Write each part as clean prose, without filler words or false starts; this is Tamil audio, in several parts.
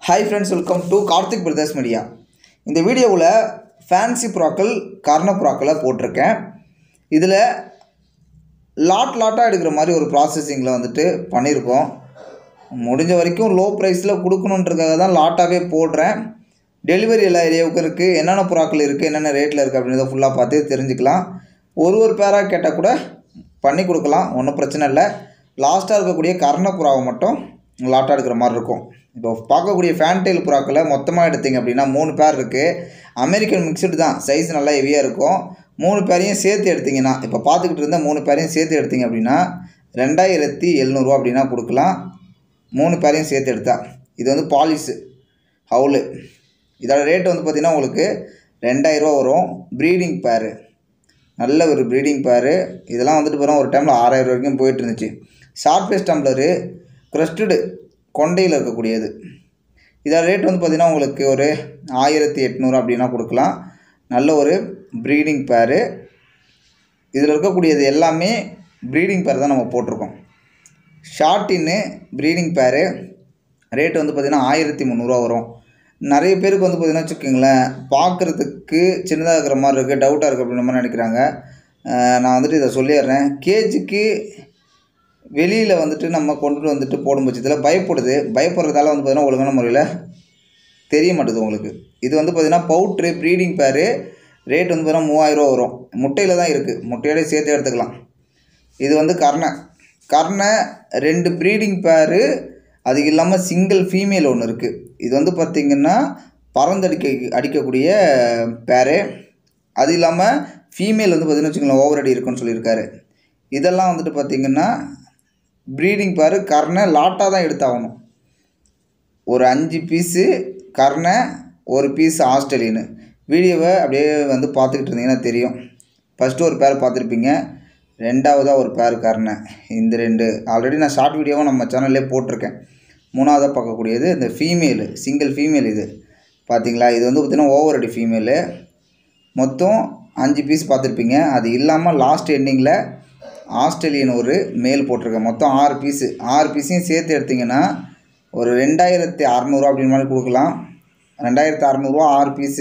Hi friends, welcome to Karthik Brothers Media. இந்த வீடியோவில் ஃபேன்சி புறாக்கள் கர்ண புறாக்களை போட்டிருக்கேன். இதில் லாட்டாக எடுக்கிற மாதிரி ஒரு ப்ராசஸிங்கில் வந்துட்டு பண்ணியிருக்கோம். முடிஞ்ச வரைக்கும் லோ ப்ரைஸில் கொடுக்கணுன்றதுக்காக தான் லாட்டாகவே போடுறேன். டெலிவரி எல்லா ஏரியாவுக்கும் இருக்குது, என்னென்ன புறாக்கள் இருக்குது, என்னென்ன ரேட்டில் இருக்குது அப்படின்றத ஃபுல்லாக பார்த்து தெரிஞ்சுக்கலாம். ஒரு பேராக கேட்டால் கூட பண்ணி கொடுக்கலாம், ஒன்றும் பிரச்சனை இல்லை. லாஸ்ட்டாக இருக்கக்கூடிய கர்ண புறாவை மட்டும் லாட்டாக எடுக்கிற மாதிரி இருக்கும். இப்போ பார்க்கக்கூடிய ஃபேன்டெயில் புறாக்களை மொத்தமாக எடுத்திங்க அப்படின்னா 3 பேர் இருக்குது. அமெரிக்கன் மிக்சடு தான், சைஸ் நல்லா ஹெவியாக இருக்கும். 3 பேரையும் சேர்த்து எடுத்திங்கன்னா, இப்போ பார்த்துக்கிட்டு இருந்த 3 பேரையும் சேர்த்து எடுத்திங்க அப்படின்னா 2700 அப்படின்னா கொடுக்கலாம். 3 பேரையும் சேர்த்து எடுத்தால் இது வந்து பாலிஸு ஹவுலு. இதோட ரேட்டு வந்து பார்த்திங்கன்னா உங்களுக்கு 2000 வரும். ப்ரீடிங் பேரு, நல்ல ஒரு ப்ரீடிங் பேரு. இதெல்லாம் வந்துட்டு போகிறோம் ஒரு டைமில் 6000 வரைக்கும் போயிட்டு இருந்துச்சு. ஷார்ட் ஃபேஸ் டம்ளரு க்ரஸ்டடு கொண்டையில் இருக்கக்கூடியது. இதோட ரேட் வந்து பார்த்திங்கன்னா உங்களுக்கு ஒரு 1800 அப்படின்னா கொடுக்கலாம். நல்ல ஒரு ப்ரீடிங் பேரு. இதில் இருக்கக்கூடியது எல்லாமே ப்ரீடிங் பேர் தான் நம்ம போட்டிருக்கோம். ஷார்ட்டின்னு ப்ரீடிங் பேரு ரேட்டு வந்து பார்த்திங்கன்னா 1300 வரும். நிறைய பேருக்கு வந்து பார்த்திங்கன்னா வச்சுக்கோங்களேன், பார்க்குறதுக்கு சின்னதாக இருக்கிற மாதிரி இருக்குது, டவுட்டாக இருக்குது அப்படின்ற மாதிரி நினைக்கிறாங்க. நான் வந்துட்டு இதை சொல்லிடுறேன். கேஜுக்கு வெளியில் வந்துட்டு நம்ம கொண்டுட்டு வந்துட்டு போடும் பட்சத்தில் பயப்படுறதால வந்து பார்த்திங்கன்னா ஒழுங்கான முறையில் தெரிய மாட்டுது உங்களுக்கு. இது வந்து பார்த்திங்கன்னா பவுட்ரு ப்ரீடிங் பேரு ரேட் வந்து பார்த்திங்கன்னா 3000 வரும். முட்டையில் தான் இருக்குது, முட்டையோட சேர்த்து எடுத்துக்கலாம். இது வந்து கர்ண 2 ப்ரீடிங் பேரு, அது இல்லாமல் சிங்கிள் ஃபீமேல் ஒன்று இருக்குது. இது வந்து பார்த்திங்கன்னா அடிக்கக்கூடிய பேரு. அது இல்லாமல் ஃபீமேல் வந்து பார்த்திங்கன்னா வச்சுக்கோங்களேன் ஓவர் அடி இருக்குன்னு சொல்லியிருக்காரு. இதெல்லாம் வந்துட்டு பார்த்திங்கன்னா ப்ரீடிங் பேரு கர்ண லாட்டாக தான் எடுத்தாகணும். ஒரு 5 பீஸு கர்ண, 1 பீஸ் ஆஸ்திரேலியனு. வீடியோவை அப்படியே வந்து பார்த்துக்கிட்டு இருந்தீங்கன்னா தெரியும். ஃபஸ்ட்டு ஒரு பேர் பார்த்துருப்பீங்க, ரெண்டாவதாக ஒரு பேர் கர்ண. இந்த 2 ஆல்ரெடி நான் ஷார்ட் வீடியோவை நம்ம சேனல்லே போட்டிருக்கேன். 3ஆவதாக பார்க்கக்கூடியது இந்த ஃபீமேலு, சிங்கிள் ஃபீமேல். இது பார்த்திங்களா, இது வந்து பார்த்திங்கன்னா ஓவர் அடி ஃபீமேலு. மொத்தம் 5 பீஸ் பார்த்துருப்பீங்க. அது இல்லாமல் லாஸ்ட் எண்டிங்கில் ஆஸ்திரேலியன் ஒரு மேல் போட்டிருக்கேன். மொத்தம் 6 பீஸு. 6 பீஸையும் சேர்த்து எடுத்திங்கன்னா ஒரு 2600 அப்படின்னு மாதிரி கொடுக்கலாம். 2600 6 பீஸு,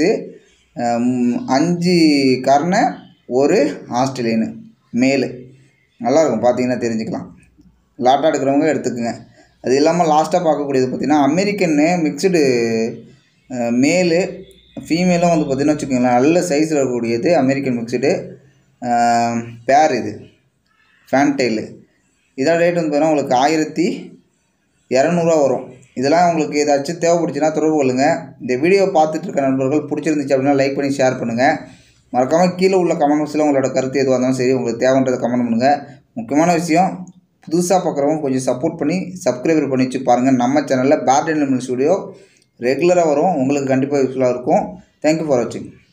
5 கர்ண, 1 ஆஸ்திரேலியனு மேலு. நல்லாயிருக்கும், பார்த்தீங்கன்னா தெரிஞ்சுக்கலாம். லாட்டாக எடுக்கிறவங்க எடுத்துக்குங்க. அது இல்லாமல் லாஸ்ட்டாக பார்க்கக்கூடியது பார்த்திங்கன்னா அமெரிக்கன்னு மிக்சடு மேலு ஃபீமேலும் வந்து பார்த்திங்கன்னா வச்சுக்கோங்களேன் நல்ல சைஸில் இருக்கக்கூடியது அமெரிக்கன் மிக்சடு பேர். இது ஃபேன்டெயிலு. இதோட ரேட் வந்து பார்த்தீங்கன்னா உங்களுக்கு 1200 வரும். இதெல்லாம் உங்களுக்கு ஏதாச்சும் தேவைப்படுச்சுன்னா தொடர்பு கொள்ளுங்கள். இந்த வீடியோவை பார்த்துட்டு இருக்க நண்பர்கள் பிடிச்சிருந்துச்சு அப்படின்னா லைக் பண்ணி ஷேர் பண்ணுங்கள். மறக்காமல் கீழே உள்ள கமெண்ட் பாக்ஸில் உங்களோட கருத்து எதுவாக இருந்தாலும் சரி, உங்களுக்கு தேவைன்றதை கமெண்ட் பண்ணுங்கள். முக்கியமான விஷயம், புதுசாக பார்க்குறவங்க கொஞ்சம் சப்போர்ட் பண்ணி சப்ஸ்கிரைபர் பண்ணி வச்சு பாருங்கள். நம்ம சேனலில் பேட் அண்ட் வீடியோ ரெகுலராக வரும், உங்களுக்கு கண்டிப்பாக யூஸ்ஃபுல்லாக இருக்கும். தேங்க்யூ ஃபார் வாட்சிங்.